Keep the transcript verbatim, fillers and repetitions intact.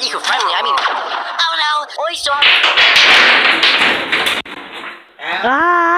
friendly. I mean, oh no, oi, sorry. Ah!